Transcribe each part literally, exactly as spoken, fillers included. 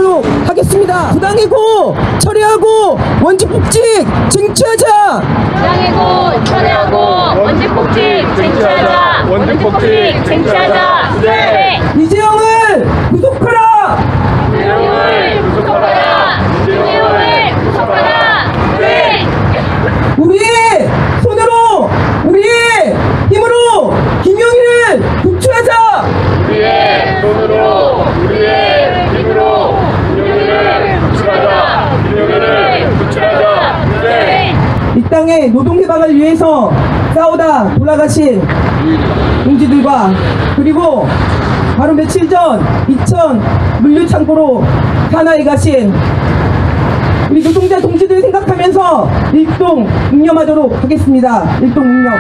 인정하도록 하겠습니다. 부당이고 철회하고 원직복직 쟁취하자. 부당이고 철회하고 원직복직 쟁취하자. 원직복직 쟁취하자. 네. 이재용을 구속하라. 이재용을 구속하라. 이재용을 구속하라. 네. 우리의 손으로 우리의 힘으로 김용희를 구출하자. 우리의 손으로 우리의 힘으로 김용희를 구출하자. 김용희를 구출하자. 네. 이 땅의 노동해방을 위해서 싸우다 돌아가신 동지들과 그리고 바로 며칠 전 이천 물류창고로 산하에 가신 우리 노동자 동지들 생각하면서 일동 묵념하도록 하겠습니다. 일동 묵념.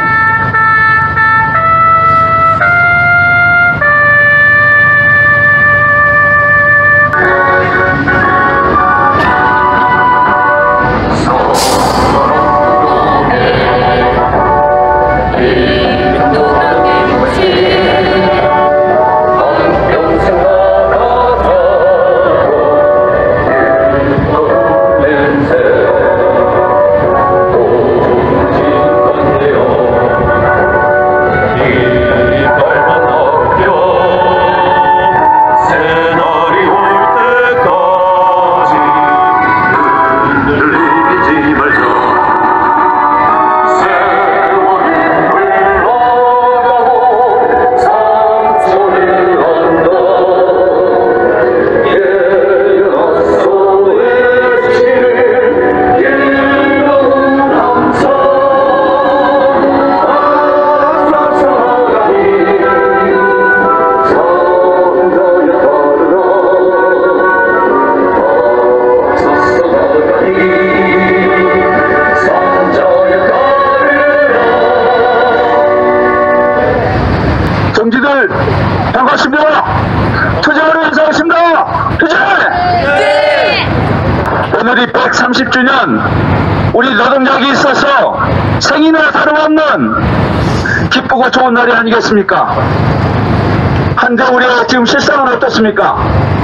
동지들 반갑습니다. 투쟁으로 인사하십니다. 투쟁! 네! 오늘이 백삼십 주년 우리 노동력이 있어서 생이나 다름없는 기쁘고 좋은 날이 아니겠습니까? 한데 우리가 지금 실상은 어떻습니까?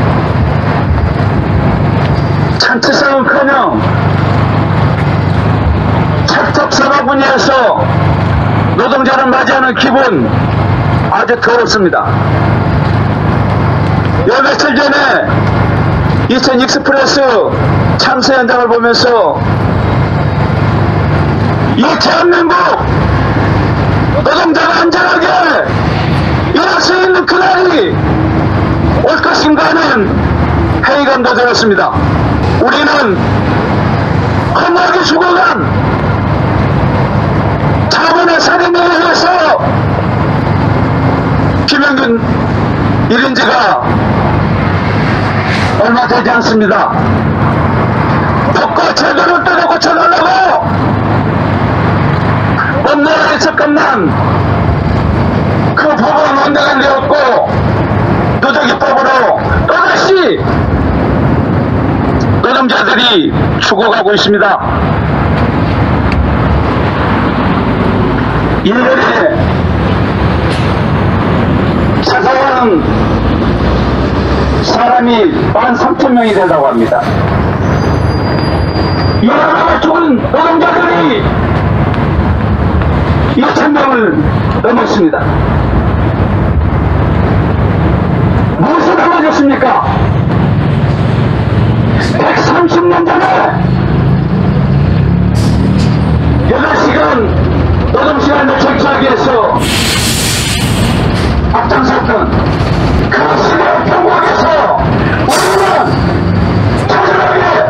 잔치상은커녕 척척사바분야에서 노동자를 맞이하는 기분 아주 더럽습니다. 요 며칠 전에 이천 익스프레스 참사 현장을 보면서 이 대한민국 노동자가 안전하게 일할 수 있는 그날이 올 것인가 하는 회의감도 들었습니다. 우리는 험하게 죽어간 자본의 살인에 의해서 김영균 잃은 지가 얼마 되지 않습니다. 법과 제도를 뜯어 고쳐달라고 법나라에서 끝난 그 법은 언젠가 되었고 노동입법으로 또다시 노동자들이 죽어가고 있습니다. 일 년에 자살하는 사람이 만 삼천 명이 된다고 합니다. 이 나라가 죽은 노동자들이 이천 명을 넘었습니다. 무엇이 달라졌습니까? 백삼십 년 전에 여덟 시간 노동시간을 쟁취하기 위해서 앞장섰던 그 시대의 평화에서 우리는 자잘하게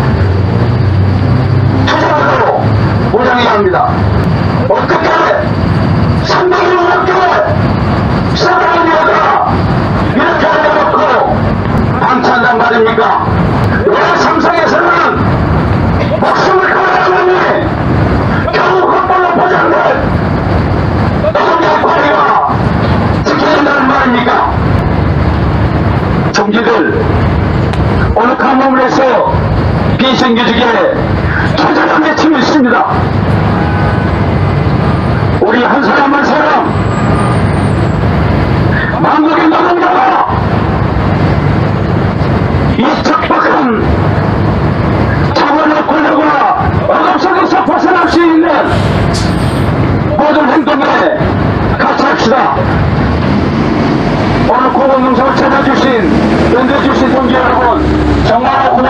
투쟁하도록 모장해야 합니다. 어떻게 삼백 일 넘게 사랑하는 여자 이렇게 알려놓고 방치한단 말입니까? 왜 삼성에서는 목숨을 걸어가느니 겨우 헛발로 보장된 노동자의 권리가 지켜야 된다는 말입니까? 동지들 어느 감옥에서 비정규직에 투쟁한 외침이 있습니다. 우리 한 사람 한 사람 만국의 노동자가 이천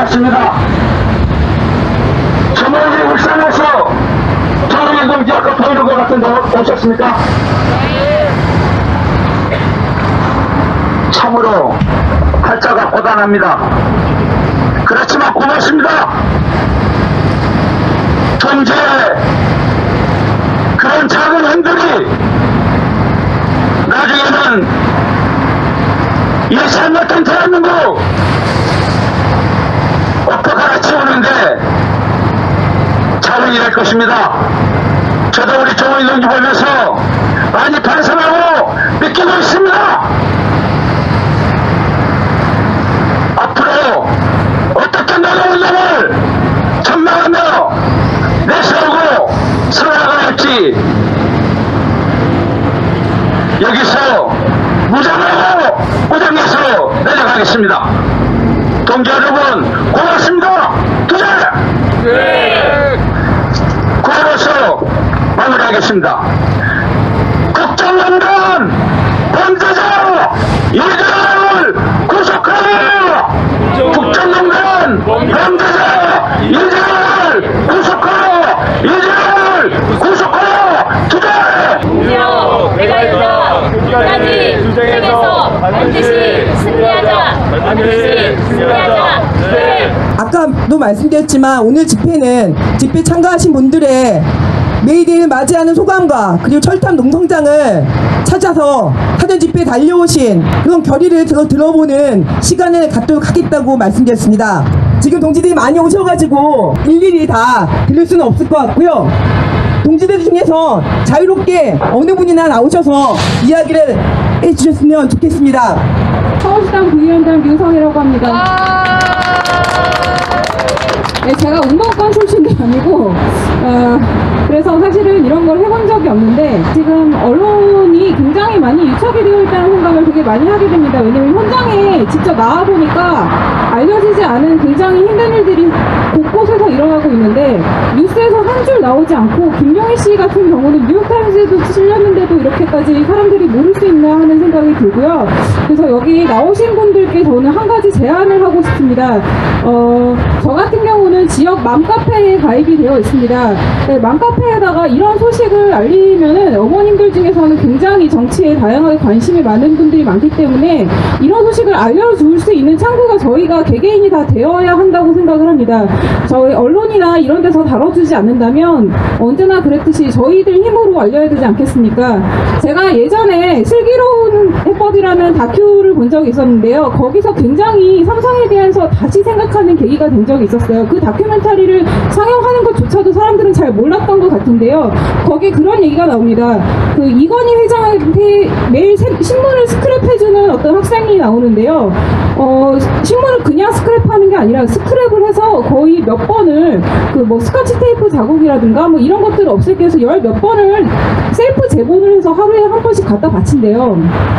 고맙습니다. 저 멀리 울산에서 조동현 동지 아까 보이는 것 같은데 오셨습니까? 참으로 팔자가 고단합니다. 그렇지만 고맙습니다. 동지의 그런 작은 행동이 나중에는 이 잘못된 대한민국 엎어 갈아치우는데 자원이 될 것입니다. 저도 우리 조원희 동지 보면서 많이 반성하고 느끼고 있습니다. 앞으로 어떻게 노동운동을 전망하며 내세우고 살아가야 할지 여기서 무장하고 무장해서 내려가겠습니다. 동지 여러분 고맙습니다. 두제 구호로서 마무리하겠습니다. 국정농단 범죄자 이들을 구속하라. 국정농단 범죄자 이들을 구속하라. 이들을 구속하라. 두제 공정, 내가인다, 끝까지 투쟁해서 반드시 승리하자, 반드시 승리하자. 네. 아까도 말씀드렸지만 오늘 집회는 집회 참가하신 분들의 메이데이를 맞이하는 소감과 그리고 철탑 농성장을 찾아서 사전 집회에 달려오신 그런 결의를 들어, 들어보는 시간을 갖도록 하겠다고 말씀드렸습니다. 지금 동지들이 많이 오셔가지고 일일이 다 들을 수는 없을 것 같고요. 동지들 중에서 자유롭게 어느 분이나 나오셔서 이야기를 해주셨으면 좋겠습니다. 서울시당 부위원장 유성이라고 합니다. 네, 제가 운동권 출신도 아니고 어, 그래서 사실은 이런 걸 해본 적이 없는데 지금 언론이 굉장히 많이 유착이 되어 있다는 생각을 되게 많이 하게 됩니다. 왜냐면 현장에 직접 나와보니까 알려지지 않은 굉장히 힘든 일들이 곳곳에서 일어나고 있는데 뉴스에서 한 줄 나오지 않고 김용희 씨 같은 경우는 뉴욕타임즈에도 실렸는데도 이렇게까지 사람들이 모를 수 있나 하는 생각이 들고요. 그래서 여기 나오신 분들께 저는 한 가지 제안을 하고 싶습니다. 어, 저 같은 경우는 지역 맘카페에 가입이 되어 있습니다. 네, 맘카페에다가 이런 소식을 알리면은 어머님들 중에서는 굉장히 정치에 다양하게 관심이 많은 분들이 많기 때문에 이런 소식을 알려줄 수 있는 창구가 저희가 개개인이 다 되어야 한다고 생각을 합니다. 저희 언론이나 이런 데서 다뤄주지 않는다면 언제나 그랬듯이 저희들 힘으로 알려야 되지 않겠습니까? 제가 예전에 슬기로운 해법이라는 다큐를 본 적이 있었는데요. 거기서 굉장히 삼성에 대해서 다시 생각하는 계기가 된 적이 있었어요. 그 다큐멘터리를 상영하는 것조차도 사람들은 잘 몰랐던 것 같은데요. 거기에 그런 얘기가 나옵니다. 그 이건희 회장한테 매일 신문을 스크랩해주는 어떤 학생이 나오는데요. 어, 신문을 그냥 스크랩하는 게 아니라 스크랩을 해서 거의 몇 번을 그 뭐 스카치 테이프 자국이라든가 뭐 이런 것들을 없애기 위해서 열 몇 번을 셀프 재본을 해서 하루에 한 번씩 갖다 바친대요.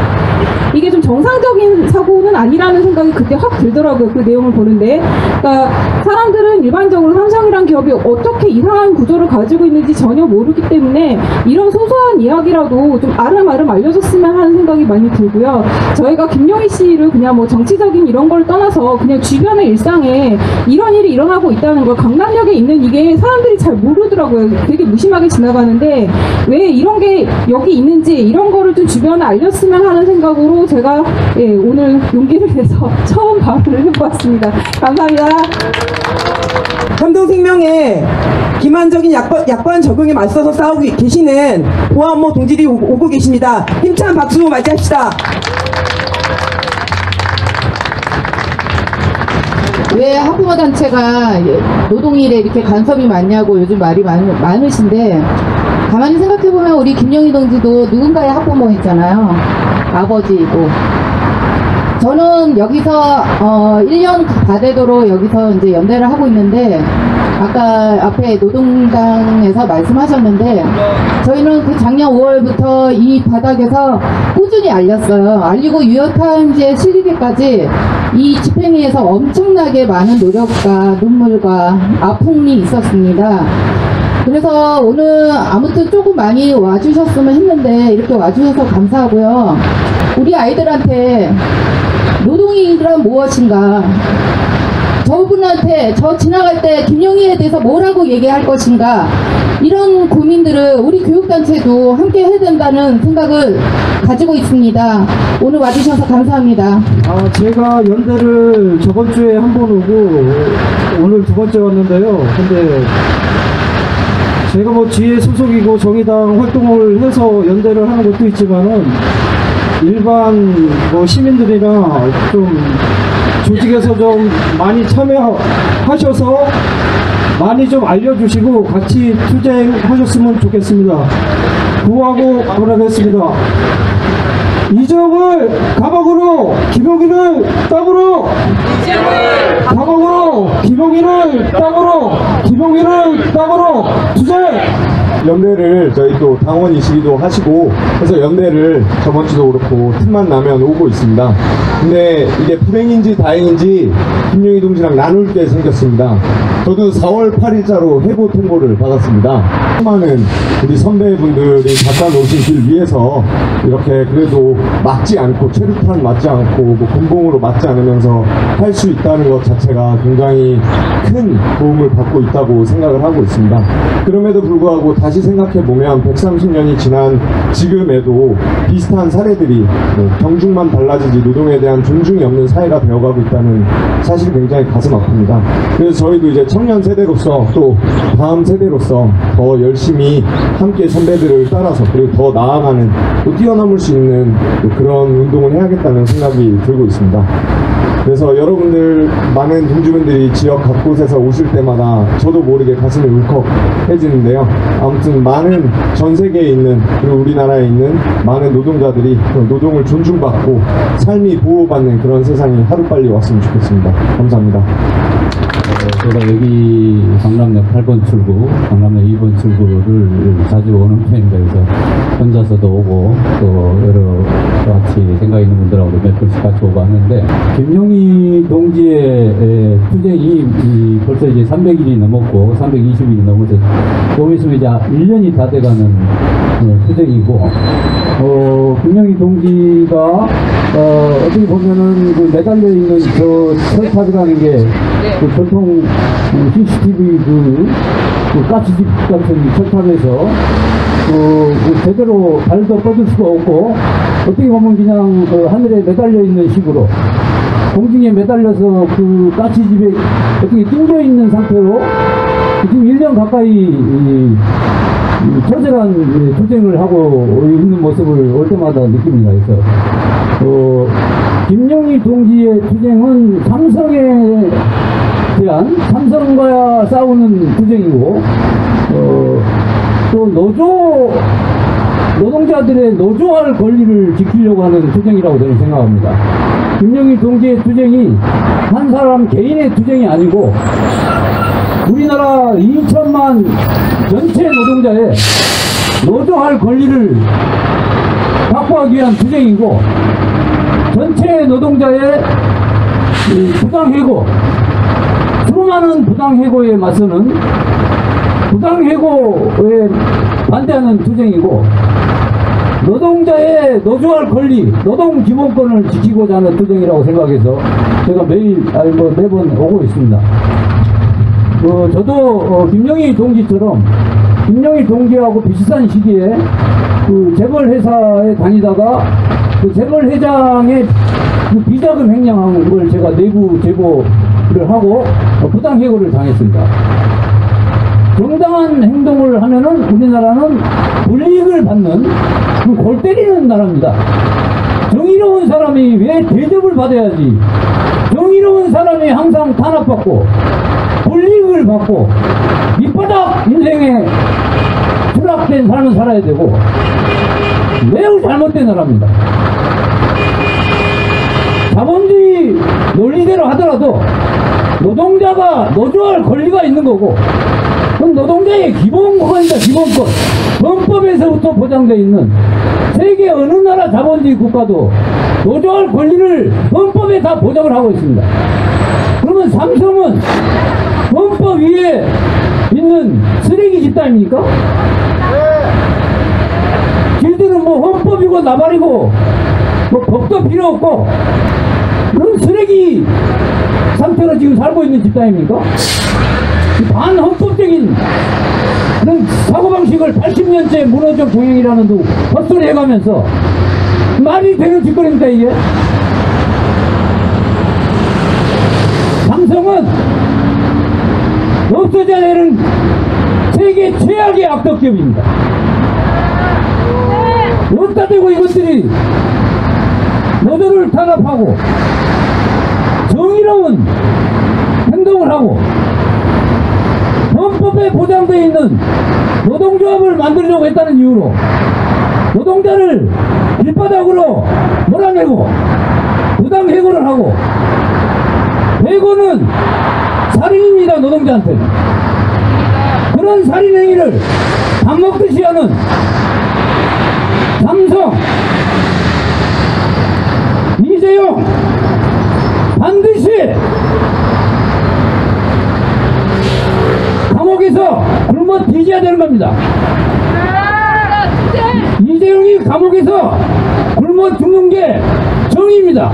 이게 좀 정상적인 사고는 아니라는 생각이 그때 확 들더라고요. 그 내용을 보는데. 그러니까 사람들은 일반적으로 삼성이란 기업이 어떻게 이상한 구조를 가지고 있는지 전혀 모르기 때문에 이런 소소한 이야기라도 좀 아름아름 알려줬으면 하는 생각이 많이 들고요. 저희가 김용희 씨를 그냥 뭐 정치적인 이런 걸 떠나서 그냥 주변의 일상에 이런 일이 일어나고 있다는 걸 강남역에 있는 이게 사람들이 잘 모르더라고요. 되게 무심하게 지나가는데 왜 이런 게 여기 있는지 이런 거를 좀 주변에 알렸으면 하는 생각으로 제가 예, 오늘 용기를 내서 처음 발언을 해보았습니다. 감사합니다. 삼성생명의 기만적인 약관, 약관 적용에 맞서서 싸우고 계시는 보안모 동지들이 오, 오고 계십니다. 힘찬 박수 맞이합시다. 왜 학부모 단체가 노동일에 이렇게 간섭이 많냐고 요즘 말이 많, 많으신데 가만히 생각해보면 우리 김용희 동지도 누군가의 학부모였잖아요. 아버지이고. 저는 여기서 어, 일 년 다 되도록 여기서 이제 연대를 하고 있는데 아까 앞에 노동당에서 말씀하셨는데 저희는 그 작년 오월부터 이 바닥에서 꾸준히 알렸어요. 알리고 뉴욕타임즈에 실리기까지 이 집행위에서 엄청나게 많은 노력과 눈물과 아픔이 있었습니다. 그래서 오늘 아무튼 조금 많이 와주셨으면 했는데 이렇게 와주셔서 감사하고요. 우리 아이들한테 노동이란 무엇인가, 저 아우분한테 저 지나갈 때 김용희에 대해서 뭐라고 얘기할 것인가, 이런 고민들을 우리 교육단체도 함께 해야 된다는 생각을 가지고 있습니다. 오늘 와주셔서 감사합니다. 아, 제가 연대를 저번 주에 한 번 오고 오늘 두 번째 왔는데요. 근데 제가 뭐 지혜 소속이고 정의당 활동을 해서 연대를 하는 것도 있지만은 일반 뭐 시민들이나 좀 조직에서 좀 많이 참여하셔서 많이 좀 알려주시고 같이 투쟁하셨으면 좋겠습니다. 구하고 마무리하겠습니다. 이정을 감옥으로, 김용희를 땅으로, 이정을 감옥으로, 김용희를 땅으로, 김용희를 땅으로 투쟁! 연대를 저희 또 당원이시기도 하시고 해서 연대를 저번 주도 그렇고 틈만 나면 오고 있습니다. 근데 이게 불행인지 다행인지 김용희 동지랑 나눌 게 생겼습니다. 저도 사월 팔일자로 해고 통보를 받았습니다. 수많은 우리 선배분들이 갖다 놓으신 길 위해서 이렇게 그래도 맞지 않고 체류탄 맞지 않고 뭐 군봉으로 맞지 않으면서 할 수 있다는 것 자체가 굉장히 큰 도움을 받고 있다고 생각을 하고 있습니다. 그럼에도 불구하고 다시 생각해보면 백삼십 년이 지난 지금에도 비슷한 사례들이 뭐 경중만 달라지지 노동에 대한 존중이 없는 사회가 되어가고 있다는 사실이 굉장히 가슴 아픕니다. 그래서 저희도 이제 청년 세대로서 또 다음 세대로서 더 열심히 함께 선배들을 따라서 그리고 더 나아가는 또 뛰어넘을 수 있는 또 그런 운동을 해야겠다는 생각이 들고 있습니다. 그래서 여러분들 많은 동지분들이 지역 각곳에서 오실 때마다 저도 모르게 가슴이 울컥해지는데요. 아무튼 많은 전 세계에 있는 그리고 우리나라에 있는 많은 노동자들이 노동을 존중받고 삶이 보호받는 그런 세상이 하루빨리 왔으면 좋겠습니다. 감사합니다. 어, 제가 여기 강남역 팔 번 출구, 강남역 이 번 출구를 자주 오는 편입니다. 그래서 혼자서도 오고 또 여러 같이 생각 있는 분들하고 몇 번씩 같이 오고 하는데, 김용희 동지의 투쟁이 이 벌써 이제 삼백 일이 넘었고 삼백이십 일이 넘어서 조금 있으면 이제 일 년이 다 돼가는 어, 투쟁이고, 어, 김용희 동지가 어, 어떻게 보면은 그 매달려 있는 저 철탑이라는 게 그 전통 씨씨티비 그, 그 가스집 같은 철탑에서 그, 그 제대로 발도 뻗을 수가 없고, 어떻게 보면 그냥 그 하늘에 매달려 있는 식으로 공중에 매달려서 그 가스집에 어떻게 낑겨 있는 상태로 지금 일 년 가까이 이, 이 처절한 투쟁을 하고 있는 모습을 올 때마다 느낍니다. 그래서 어, 김용희 동지의 투쟁은 삼성에 대한, 삼성과 싸우는 투쟁이고, 어, 또 노조, 노동자들의 노조할 권리를 지키려고 하는 투쟁이라고 저는 생각합니다. 김용희 동지의 투쟁이 한 사람 개인의 투쟁이 아니고 우리나라 이천만 전체 노동자의 노조할 권리를 확보하기 위한 투쟁이고, 전체 노동자의 부당해고, 수많은 부당해고에 맞서는 부당해고에 반대하는 투쟁이고, 노동자의 노조할 권리, 노동 기본권을 지키고자 하는 투쟁이라고 생각해서 제가 매일, 아니 뭐 매번 오고 있습니다. 어, 저도 어, 김용희 동지처럼 김용희 동지하고 비슷한 시기에 그 재벌 회사에 다니다가 그 재벌 회장의 그 비자금 횡령한 걸 제가 내부 제보를 하고 어, 부당해고를 당했습니다. 정당한 행동을 하면은 우리나라는 불이익을 받는, 그 골 때리는 나라입니다. 정의로운 사람이 왜 대접을 받아야지? 정의로운 사람이 항상 탄압받고 불이익을 받고 밑바닥 인생에 추락된 삶을 살아야 되고, 매우 잘못된 나라입니다. 자본주의 논리대로 하더라도 노동자가 노조할 권리가 있는 거고, 그건 노동자의 기본권이다. 기본권. 헌법에서부터 보장되어 있는, 세계 어느 나라 자본주의 국가도 노조할 권리를 헌법에 다 보장을 하고 있습니다. 그러면 삼성은 헌법 위에 있는 쓰레기 집단입니까? 길들은 뭐 헌법이고 나발이고 뭐 법도 필요 없고 그런 쓰레기 상태로 지금 살고 있는 집단입니까? 반헌법적인 그런 사고방식을 팔십 년째 문화적 경영이라는 도 헛소리 해가면서 말이 되는 짓거리입니다. 이게 삼성은 없어져야 되는 세계 최악의 악덕기업입니다. 어디다 대고 이것들이 노조를 탄압하고 정의로운 행동을 하고 헌법에 보장되어 있는 노동조합을 만들려고 했다는 이유로 노동자를 길바닥으로 몰아내고 부당해고를 하고 해고는 살인입니다. 노동자한테는. 그런 살인행위를 밥 먹듯이 하는 삼성, 이재용 반드시 감옥에서 굶어 뒤져야 되는 겁니다. 이재용이 감옥에서 굶어 죽는 게 정의입니다.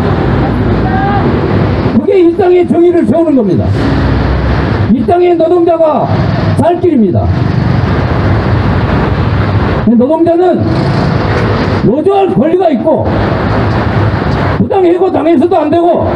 그게 이 땅의 정의를 세우는 겁니다. 이 땅의 노동자가 살 길입니다. 노동자는 노조할 권리가 있고 부당해고 당해서도 안 되고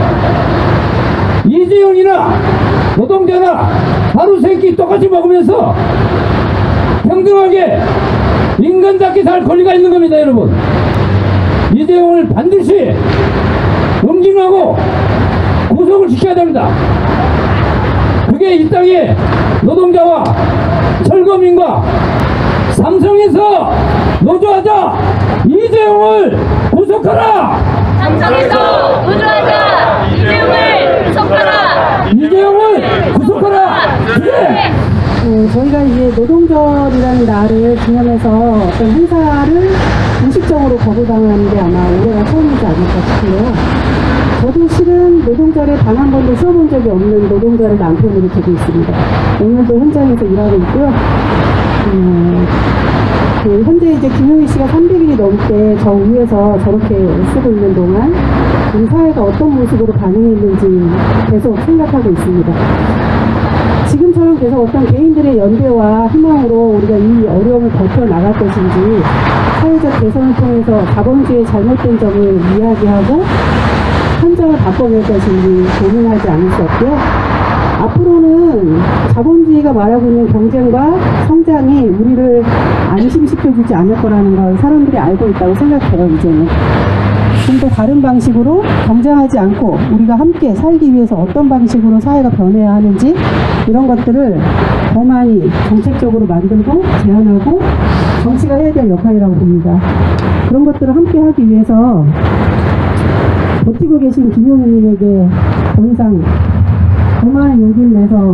이재용이나 노동자나 하루 세 끼 똑같이 먹으면서 평등하게 인간답게 살 권리가 있는 겁니다. 여러분, 이재용을 반드시 응징하고 구속을 시켜야 됩니다. 그게 이 땅의 노동자와 철거민과 삼성에서 노조하자, 이재용을 구속하라. 삼성에서 노조하자, 이재용을 구속하라. 이재용을 구속하라. 네. 어, 저희가 이제 노동절이라는 날을 기념해서 어떤 행사를 공식적으로 거부당하는 게 아마 올해가 처음이지 않을까 싶어요. 저도 실은 노동절에 단 한 번도 쉬어본 적이 없는 노동절의 남편으로 되고 있습니다. 오늘도 현장에서 일하고 있고요. 음, 그 현재 이제 김용희 씨가 삼백 일이 넘게 저 위에서 저렇게 쓰고 있는 동안 우리 사회가 어떤 모습으로 반응했는지 계속 생각하고 있습니다. 지금처럼 계속 어떤 개인들의 연대와 희망으로 우리가 이 어려움을 버텨나갈 것인지, 사회적 개선을 통해서 자본주의의 잘못된 점을 이야기하고 환경을 바꿔낼 것인지 고민하지 않을 수 없고요. 앞으로는 자본주의가 말하고 있는 경쟁과 성장이 우리를 안심시켜주지 않을 거라는 걸 사람들이 알고 있다고 생각해요. 이제는 좀 더 다른 방식으로 경쟁하지 않고 우리가 함께 살기 위해서 어떤 방식으로 사회가 변해야 하는지, 이런 것들을 더 많이 정책적으로 만들고 제안하고 정치가 해야 될 역할이라고 봅니다. 그런 것들을 함께 하기 위해서 버티고 계신 김용희님에게 더 이상 더 많은 용기를 내서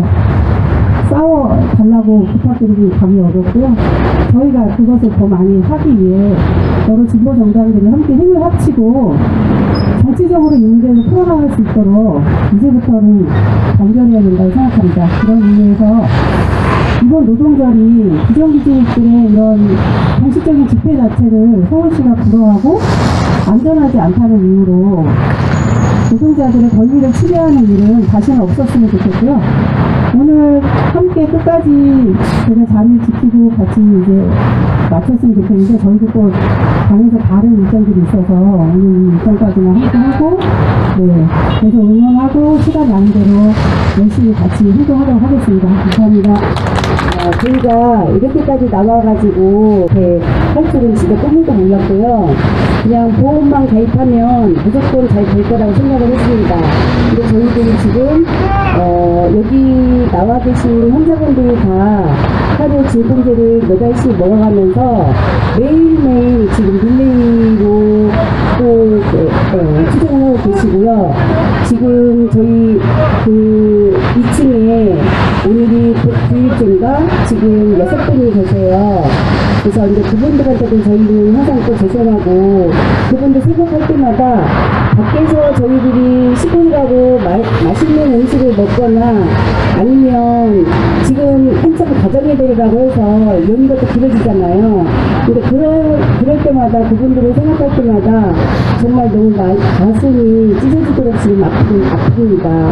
싸워달라고 부탁드리기 감이 어렵고요. 저희가 그것을 더 많이 하기 위해 여러 진보 정당들이 함께 힘을 합치고 정치적으로 이 문제를 풀어나갈 수 있도록 이제부터는 단결해야 된다고 생각합니다. 그런 의미에서 이번 노동절이 비정규직들의 이런 공식적인 집회 자체를 서울시가 불허하고 안전하지 않다는 이유로 노동자들의 권리를 침해하는 일은 다시는 없었으면 좋겠고요. 오늘 함께 끝까지 제가 자리를 지키고 같이 이제 마쳤으면 좋겠는데, 저희도 또 당에서 다른 일정들이 있어서 오늘 이 일정까지만 함께 하고, 네, 계속 응원하고 시간 나는 대로 열심히 같이 행동하도록 하겠습니다. 감사합니다. 어, 저희가 이렇게까지 나와가지고 이렇게 할 줄은 진짜 꿈도 몰랐고요. 그냥 보험만 가입하면 무조건 잘 될 거라고 생각을 했습니다. 근데 저희들이 지금 어, 여기 나와 계신 환자분들이 다 하루 진통제를 몇 알씩 먹어가면서 매일매일 지금 릴레이로 또 어, 추정을 하고 계시고요. 지금 저희 그 이 층에 오늘이 구일째인가 지금 여섯 분이 계세요. 그래서 이제 그분들한테도 저희는 항상 또 죄송하고, 그분들 생각할 때마다 밖에서 저희들이 시골 가고 마, 맛있는 음식을 먹거나 아니면 지금 한참 가정의 대회라고 해서 이런 것도 길어지잖아요. 근데 그런 그럴 때마다 그분들을 생각할 때마다 정말 너무 나, 가슴이 찢어지도록 지금 아픈, 아픕니다.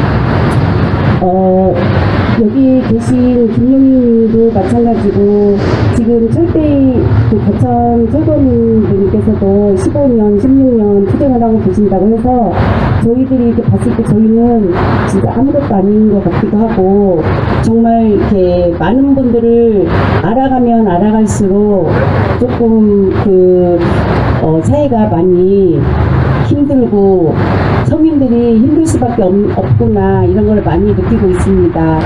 어, 여기 계신 김용희님도 마찬가지고 지금 철대의 그 거천 철거민분께서도 십오 년, 십육 년 투쟁을 하고 계신다고 해서 저희들이 이렇게 봤을 때 저희는 진짜 아무것도 아닌 것 같기도 하고 정말 이렇게 많은 분들을 알아가면 알아갈수록 조금 그 어, 사회가 많이 힘들고 서민들이 힘들 수밖에 없, 없구나 이런 걸 많이 느끼고 있습니다.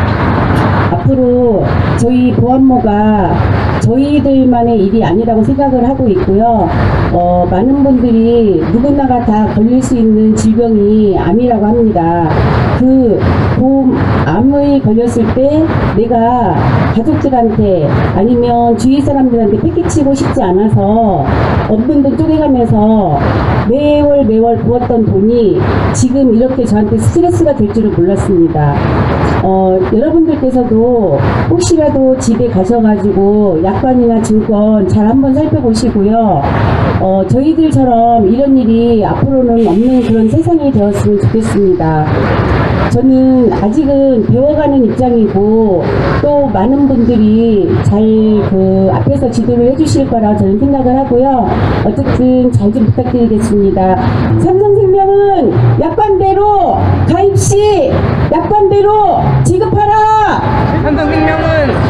앞으로 저희 보안모가 저희들만의 일이 아니라고 생각을 하고 있고요. 어, 많은 분들이 누구나가 다 걸릴 수 있는 질병이 암이라고 합니다. 그 암에 걸렸을 때 내가 가족들한테 아니면 주위 사람들한테 패기치고 싶지 않아서 없는 돈 쪼개가면서 매월 매월 부었던 돈이 지금 이렇게 저한테 스트레스가 될 줄은 몰랐습니다. 어, 여러분들께서도 혹시라도 집에 가셔가지고 약관이나 증권 잘 한번 살펴보시고요. 어, 저희들처럼 이런 일이 앞으로는 없는 그런 세상이 되었으면 좋겠습니다. 저는 아직은 배워가는 입장이고 또 많은 분들이 잘 그 앞에서 지도를 해주실 거라고 저는 생각을 하고요. 어쨌든 잘 좀 부탁드리겠습니다. 삼성생명은 약관대로 가입시 약관대로 지급하라. 삼성생명은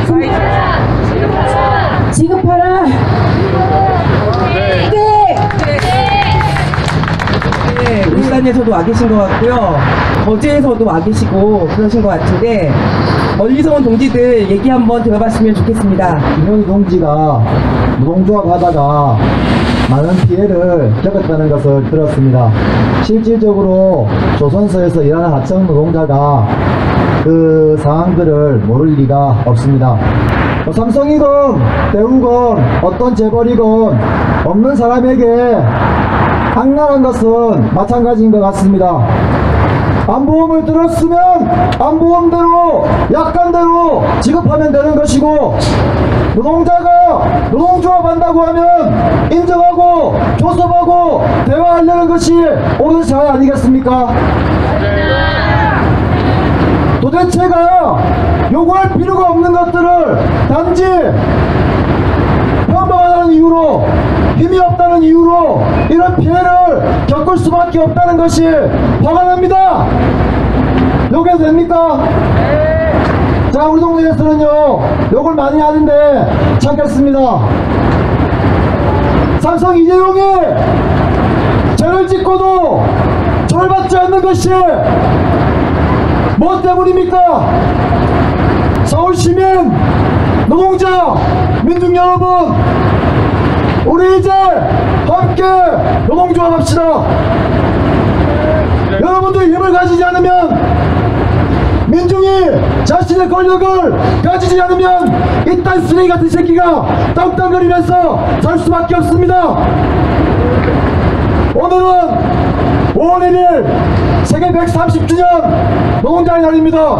지급하라. 지급하라. 네. 네, 울산에서도 와 계신 것 같고요. 거제에서도 와 계시고 그러신 것 같은데 멀리서 온 동지들 얘기 한번 들어봤으면 좋겠습니다. 김용희 동지가 노동조합 하다가 많은 피해를 겪었다는 것을 들었습니다. 실질적으로 조선소에서 일하는 하청 노동자가 그 상황들을 모를 리가 없습니다. 뭐 삼성이건 대우건 어떤 재벌이건 없는 사람에게 악랄한 것은 마찬가지인 것 같습니다. 안보험을 들었으면 안보험대로 약관대로 지급하면 되는 것이고 노동자가 노동조합 한다고 하면 인정하고 교섭하고 대화하려는 것이 옳은 사회 아니겠습니까? 도대체가 요구할 필요가 없는 것들을 단지 평범하다는 이유로 힘이 없다는 이유로 이런 피해를 겪을 수밖에 없다는 것이 화가 납니다. 요게 됩니까? 자, 우리 동네에서는요 욕을 많이 하는데 참겠습니다. 삼성 이재용이 죄를 짓고도 처벌받지 않는 것이 뭐 때문입니까? 서울시민 노동자 민중 여러분, 우리 이제 함께 노동조합 합시다. 여러분들이 힘을 가지지 않으면, 민중이 자신의 권력을 가지지 않으면 이딴 쓰레기 같은 새끼가 땅땅거리면서 살 수밖에 없습니다. 오늘은 오월 일일 세계 백삼십 주년 노동자의 날입니다.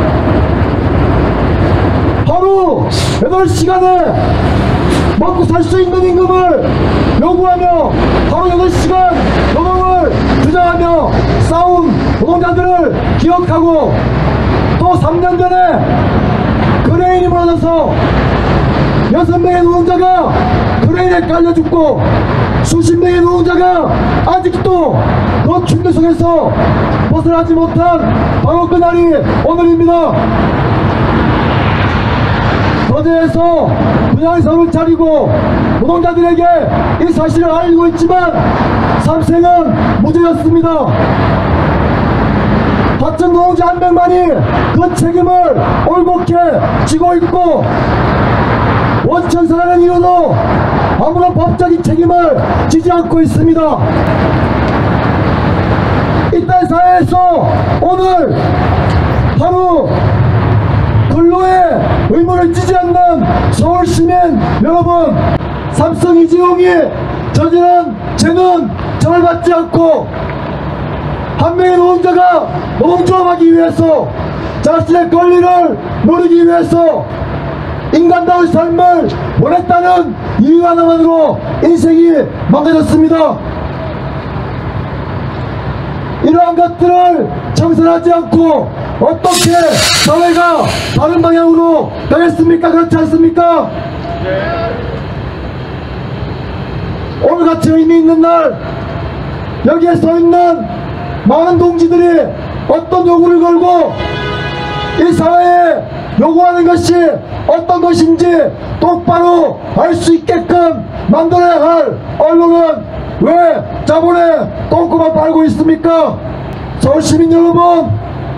하루 여덟 시간에 먹고 살 수 있는 임금을 요구하며 하루 여덟 시간 노동을 주장하며 싸운 노동자들을 기억하고, 또 삼 년 전에 크레인이 무너져서 여섯 명의 노동자가 크레인에 깔려 죽고 수십 명의 노동자가 아직도 그 충격 속에서 벗어나지 못한 바로 그 날이 오늘입니다. 거제에서 분향소를 차리고 노동자들에게 이 사실을 알리고 있지만 삼성은 무죄였습니다. 하청 노동자 한 명만이 그 책임을 올곧게 지고 있고, 원천사라는 이유로 아무런 법적인 책임을 지지 않고 있습니다. 이딴 사회에서 오늘 하루 근로의 의무를 지지 않는 서울시민 여러분, 삼성 이재용이 저지른 죄는 처벌받지 않고 한 명의 노동자가 노동조합하기 위해서 자신의 권리를 누리기 위해서 인간다운 삶을 원했다는 이유 하나만으로 인생이 망가졌습니다. 이러한 것들을 청산하지 않고 어떻게 사회가 다른 방향으로 가겠습니까? 그렇지 않습니까? 오늘같이 의미 있는 날 여기에 서 있는 많은 동지들이 어떤 요구를 걸고 이 사회에 요구하는 것이 어떤 것인지 똑바로 알 수 있게끔 만들어야 할 언론은 왜 자본에 똥꼬만 빨고 있습니까? 서울시민 여러분,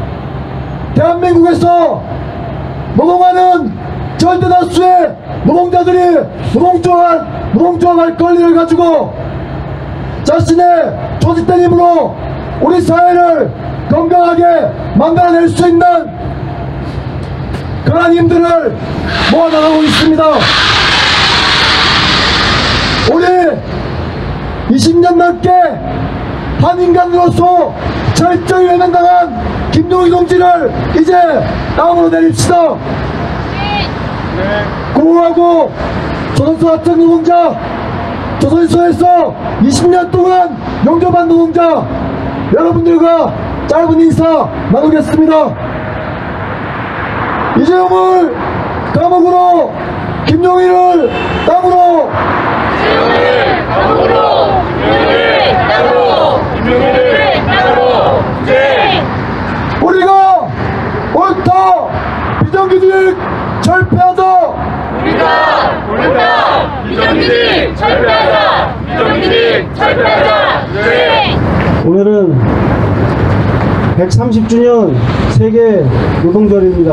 대한민국에서 노동하는 절대다수의 노동자들이 노동조합, 노동조합할 권리를 가지고 자신의 조직된 힘으로 우리 사회를 건강하게 만들어낼 수 있는 그러한 힘들을 모아나가고 있습니다. 우리 이십 년 넘게 한 인간으로서 철저히 외면당한 김용희 동지를 이제 다음으로 내립시다. 고호하고 조선소 하청 노동자, 조선소에서 이십 년 동안 용접한 노동자 여러분들과 짧은 인사 나누겠습니다. 이재용을 감옥으로, 김용희를 땅으로, 이재용을 감옥으로, 김용희를 땅으로, 김용희를 땅으로, 네. 우리가 옳다, 비정규직 철폐하자. 우리가 옳다, 비정규직 철폐하자, 비정규직 철폐하자, 네. 오늘은 백삼십 주년 세계 노동절입니다.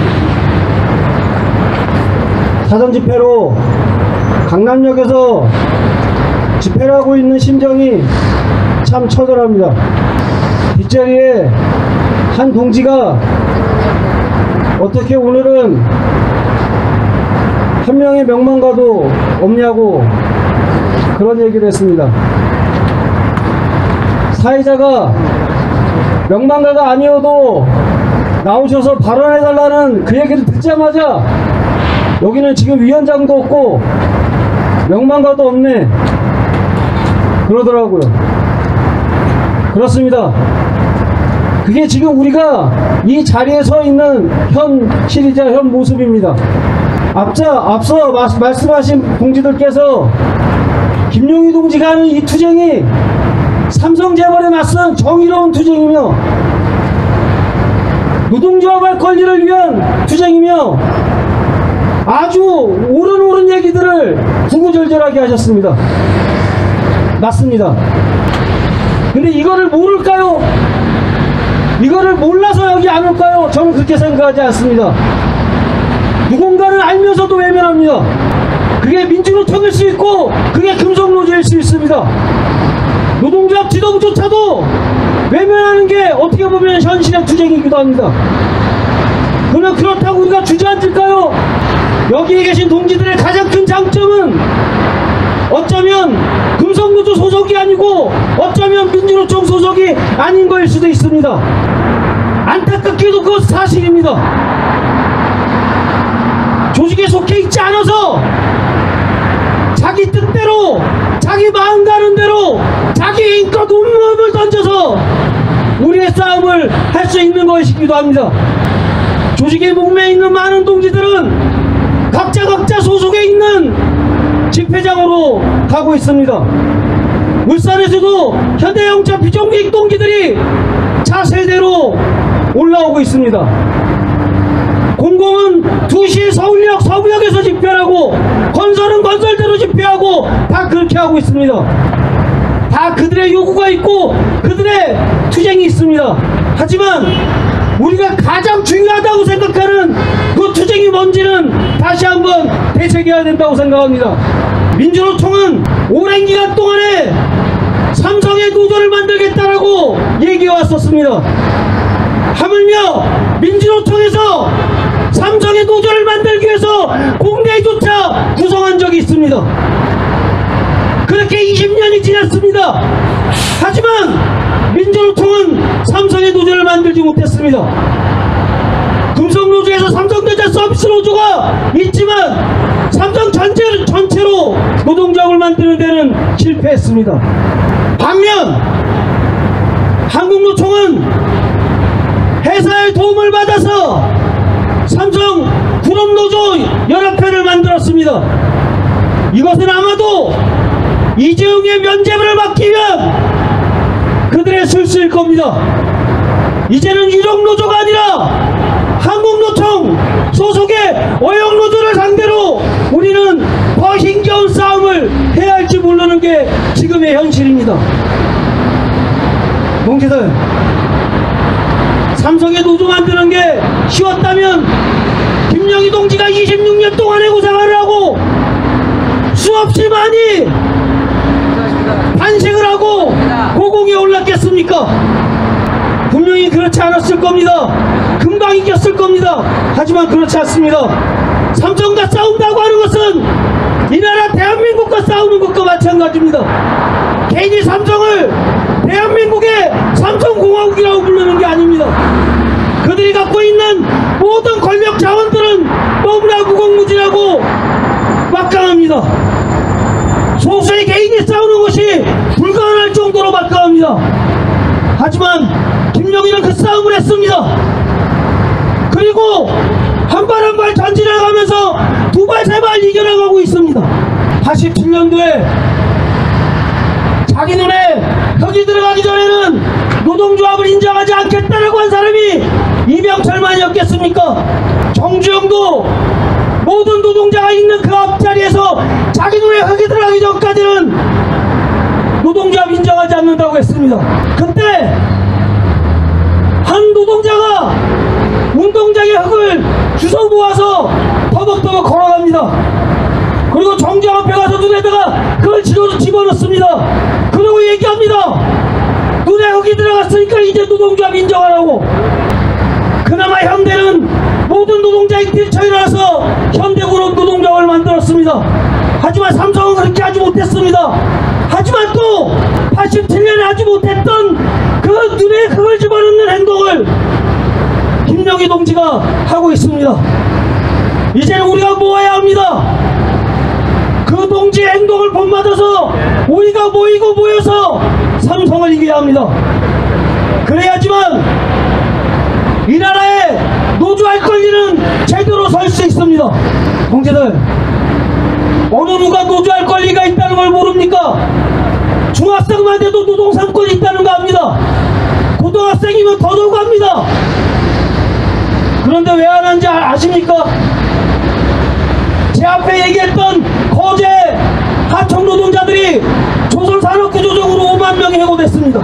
사전집회로 강남역에서 집회를 하고 있는 심정이 참 처절합니다. 뒷자리에 한 동지가 어떻게 오늘은 한 명의 명망가도 없냐고 그런 얘기를 했습니다. 사회자가 명망가가 아니어도 나오셔서 발언해달라는 그 얘기를 듣자마자 여기는 지금 위원장도 없고 명망가도 없네 그러더라고요. 그렇습니다. 그게 지금 우리가 이 자리에 서 있는 현실이자 현 모습입니다. 앞자, 앞서 마, 말씀하신 동지들께서 김용희 동지가 하는 이 투쟁이 삼성재벌에 맞선 정의로운 투쟁이며 노동조합할 권리를 위한 투쟁이며 아주 옳은 옳은 얘기들을 구구절절하게 하셨습니다. 맞습니다. 근데 이거를 모를까요? 이거를 몰라서 여기 안 올까요? 저는 그렇게 생각하지 않습니다. 누군가는 알면서도 외면합니다. 그게 민주노총일 수 있고 그게 금속노조일 수 있습니다. 노동조합 지도부조차도 외면하는 게 어떻게 보면 현실의 투쟁이기도 합니다. 그러면 그렇다고 우리가 주저앉을까요? 여기에 계신 동지들의 가장 큰 장점은 어쩌면 금속노조 소속이 아니고 어쩌면 민주노총 소속이 아닌 거일 수도 있습니다. 안타깝게도 그것은 사실입니다. 조직에 속해 있지 않아서 자기 뜻대로 자기 마음 가는 대로 자기 인껏 온몸을 던져서 우리의 싸움을 할 수 있는 것이기도 합니다. 조직에 목매어 있는 많은 동지들은 각자 각자 소속에 있는 집회장으로 가고 있습니다. 울산에서도 현대자동차 비정규직 동지들이 차세대로 올라오고 있습니다. 공공은 두 시에 서울역, 서부역에서 집회하고 건설은 건설대로 집회하고 다 그렇게 하고 있습니다. 다 그들의 요구가 있고 그들의 투쟁이 있습니다. 하지만 우리가 가장 중요하다고 생각하는 그 투쟁이 뭔지는 다시 한번 되새겨야 된다고 생각합니다. 민주노총은 오랜 기간 동안에 삼성의 노조를 만들겠다라고 얘기해 왔었습니다. 하물며 민주노총에서 삼성의 노조를 만들기 위해서 공대조차 구성한 적이 있습니다. 그렇게 이십 년이 지났습니다. 하지만 민주노총은 삼성의 노조를 만들지 못했습니다. 금속노조에서 삼성전자 서비스 노조가 있지만 삼성 전체, 전체로 노동조합을 만드는 데는 실패했습니다. 반면 한국노총은 회사의 도움을 받아서 삼성 구름노조 연합회를 만들었습니다. 이것은 아마도 이재용의 면죄부를 받기 위한 그들의 실수일 겁니다. 이제는 유력노조가 아니라 한국노총 소속의 어영노조를 상대로 우리는 더 힘겨운 싸움을 해야 할지 모르는 게 지금의 현실입니다. 동지들, 삼성의 노조 만드는 게 쉬웠다면 김영희 동지가 이십육 년 동안의 고생을 하고 수없이 많이 반식을 하고 고공에 올랐겠습니까? 분명히 그렇지 않았을 겁니다. 금방 이겼을 겁니다. 하지만 그렇지 않습니다. 삼성과 싸운다고 하는 것은 이 나라 대한민국과 싸우는 것과 마찬가지입니다. 괜히 삼성을 대한민국의 삼성공화국이라고 부르는 게 아닙니다. 그들이 갖고 있는 모든 권력 자원들은 너무나 무궁무진하고 막강합니다. 소수의 개인이 싸우는 것이 불가능할 정도로 막강합니다. 하지만 김영희는 그 싸움을 했습니다. 그리고 한 발 한 발 전진해 가면서 두 발 세 발 이겨나가고 있습니다. 팔십칠 년도에 자기 눈에 흙이 들어가기 전에는 노동조합을 인정하지 않겠다라고 한 사람이 이병철만이었겠습니까? 정주영도 모든 노동자가 있는 그 앞자리에서 자기 눈에 흙이 들어가기 전까지는 노동조합 인정하지 않는다고 했습니다. 그때 한 노동자가 운동장에 흙을 주워 모아서 터벅터벅 걸어갑니다. 그리고 정장 앞에 가서 눈에다가 그걸 집어넣습니다. 그리고 얘기합니다. 눈에 흙이 들어갔으니까 이제 노동조합 인정하라고. 그나마 현대는 모든 노동자의 뛰쳐 일어나서 현대그룹 노동조합을 만들었습니다. 하지만 삼성은 그렇게 하지 못했습니다. 하지만 또 팔십칠 년에 하지 못했던 그 눈에 흙을 집어넣는 행동을 김영희 동지가 하고 있습니다. 이제는 우리가 모아야 합니다. 그 동지의 행동을 본받아서 우리가 모이고 모여서 삼성을 이겨야 합니다. 그래야지만 이 나라에 노조할 권리는 제대로 설 수 있습니다. 동지들, 어느 누가 노조할 권리가 있다는 걸 모릅니까? 중학생만 돼도 노동상권이 있다는 거 압니다. 고등학생이면 더더욱 합니다. 그런데 왜 안 하는지 아십니까? 제 앞에 얘기했던 거제 하청 노동자들이 조선산업구조적으로 오만 명이 해고됐습니다.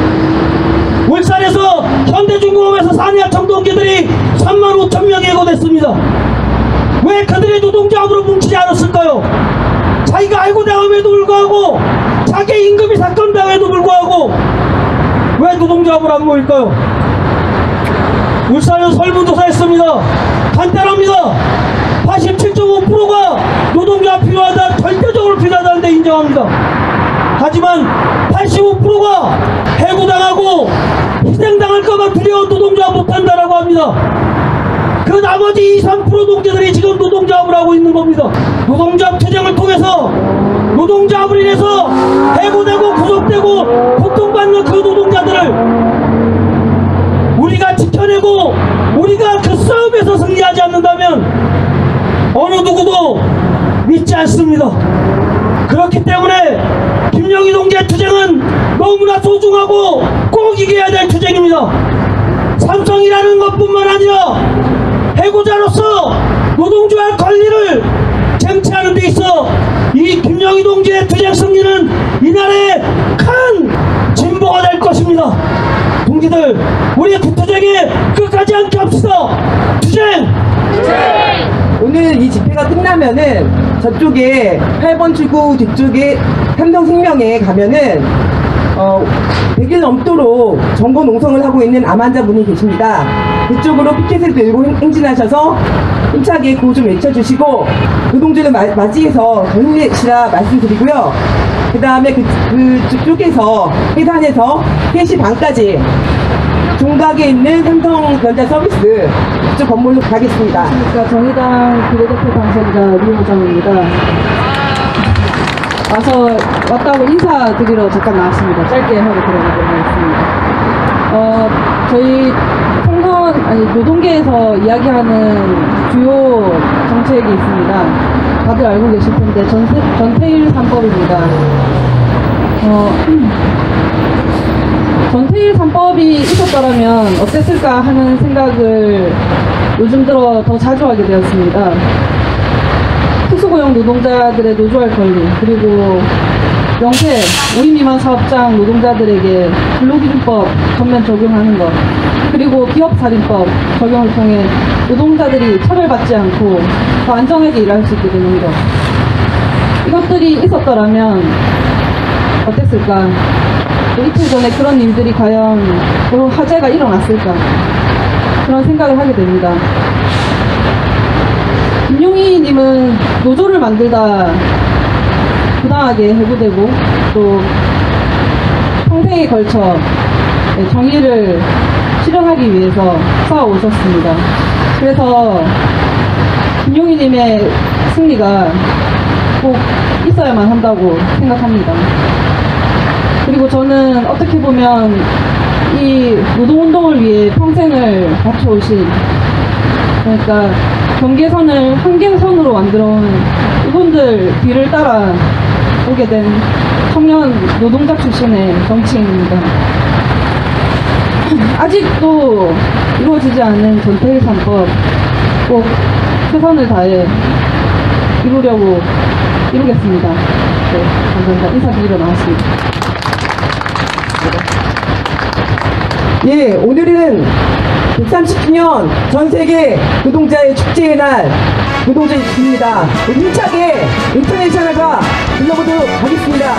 울산에서 현대중공업에서 산이하청 동기들이 삼만 오천 명이 해고됐습니다. 왜 그들의 노동조합으로 뭉치지 않았을까요? 자기가 해고당함에도 불구하고 자기 임금이 삭감당함에도 불구하고 왜 노동조합을 안 모일까요? 울산에서 설문조사했습니다. 간단합니다. 팔십칠 점 오 퍼센트가 노동조합 필요하다, 절대적으로 필요하다는데 인정합니다. 하지만 팔십오 퍼센트가 해고당하고 희생당할까봐 두려워 노동조합 못한다라고 합니다. 그 나머지 이, 삼 퍼센트 동지들이 지금 노동조합을 하고 있는 겁니다. 노동조합 투쟁을 통해서 노동조합을 인해서 해고되고 구속되고 고통받는 그 노동자들을 우리가 지켜내고 우리가 그 싸움에서 승리하지 않는다면 어느 누구도 믿지 않습니다. 그렇기 때문에 김영희 동지의 투쟁은 너무나 소중하고 꼭 이겨야 될 투쟁입니다. 삼성이라는 것뿐만 아니라 해고자로서 노동조합 권리를 쟁취하는 데 있어 이 김영희 동지의 투쟁 승리는 이 나라의 큰 진보가 될 것입니다. 동지들, 우리 그 투쟁에 끝까지 함께 합시다. 투쟁! 투쟁! 오늘 이 집회가 끝나면은 저쪽에 팔 번 출구 뒤쪽에 삼성생명에 가면은 어, 백 일 넘도록 정보 농성을 하고 있는 암환자분이 계십니다. 그쪽으로 피켓을 들고 행진하셔서 힘차게 구호 좀 외쳐주시고 노동조를 맞이해서 더 힘내시라 말씀드리고요. 그 다음에 그, 그쪽에서 회사에서 세 시 반까지 종각에 있는 삼성전자 서비스 그쪽 건물로 가겠습니다. 그러니까 정의당 비례대표 당선자 류호정입니다. 와서 왔다고 인사드리러 잠깐 나왔습니다. 짧게 하고 들어가도록 하겠습니다. 어, 저희 총선, 아니, 노동계에서 이야기하는 주요 정책이 있습니다. 다들 알고 계실 텐데, 전세, 전태일 삼 법입니다. 어, 전태일 삼 법이 있었더라면 어땠을까 하는 생각을 요즘 들어 더 자주 하게 되었습니다. 특수고용 노동자들의 노조할 권리, 그리고 영세, 오인 미만 사업장 노동자들에게 근로기준법 전면 적용하는 것, 그리고 기업살인법 적용을 통해 노동자들이 차별받지 않고 더 안전하게 일할 수 있게 되는 것, 이것들이 있었더라면 어땠을까? 이틀 전에 그런 일들이 과연 그런 화재가 일어났을까? 그런 생각을 하게 됩니다. 김용희님은 노조를 만들다 부당하게 해고되고 또 평생에 걸쳐 정의를 실현하기 위해서 싸워오셨습니다. 그래서 김용희님의 승리가 꼭 있어야만 한다고 생각합니다. 그리고 저는 어떻게 보면 이 노동운동을 위해 평생을 바쳐오신, 그러니까 경계선을 한계선으로 만들어온 이분들 뒤를 따라 오게 된 청년 노동자 출신의 정치인입니다. 아직도 이루어지지 않은 전태일 삼 법 꼭 최선을 다해 이루려고 이루겠습니다. 네, 감사합니다. 인사드리러 나왔습니다. 예, 오늘은 백삼십 주년 전세계 노동자의 축제의 날 노동자입니다. 힘차게 인터내셔널과 불러보도록 하겠습니다.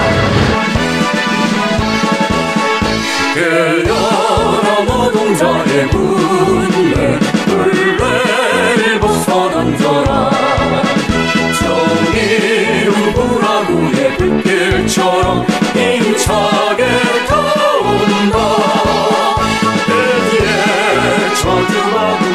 그 여러 노동자의 군대 불배를 벗어던져라. 정의로운 불화구의 불길처럼 힘차게 타온다. 대지의 저주받은